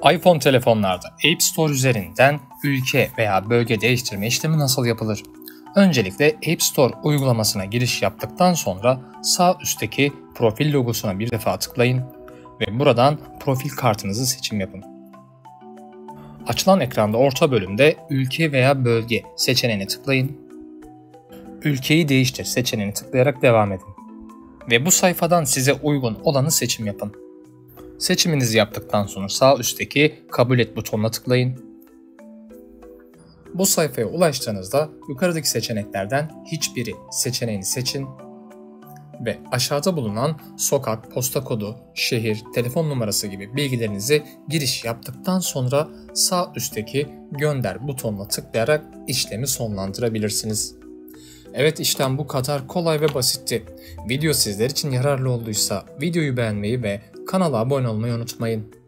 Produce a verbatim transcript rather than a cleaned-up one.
iPhone telefonlarda App Store üzerinden ülke veya bölge değiştirme işlemi nasıl yapılır? Öncelikle App Store uygulamasına giriş yaptıktan sonra sağ üstteki profil logosuna bir defa tıklayın ve buradan profil kartınızı seçim yapın. Açılan ekranda orta bölümde ülke veya bölge seçeneğine tıklayın. Ülkeyi değiştir seçeneğine tıklayarak devam edin. Ve bu sayfadan size uygun olanı seçim yapın. Seçiminizi yaptıktan sonra sağ üstteki kabul et butonuna tıklayın. Bu sayfaya ulaştığınızda yukarıdaki seçeneklerden hiçbiri seçeneğini seçin ve aşağıda bulunan sokak, posta kodu, şehir, telefon numarası gibi bilgilerinizi giriş yaptıktan sonra sağ üstteki gönder butonuna tıklayarak işlemi sonlandırabilirsiniz. Evet, işlem bu kadar kolay ve basitti. Video sizler için yararlı olduysa videoyu beğenmeyi ve kanala abone olmayı unutmayın.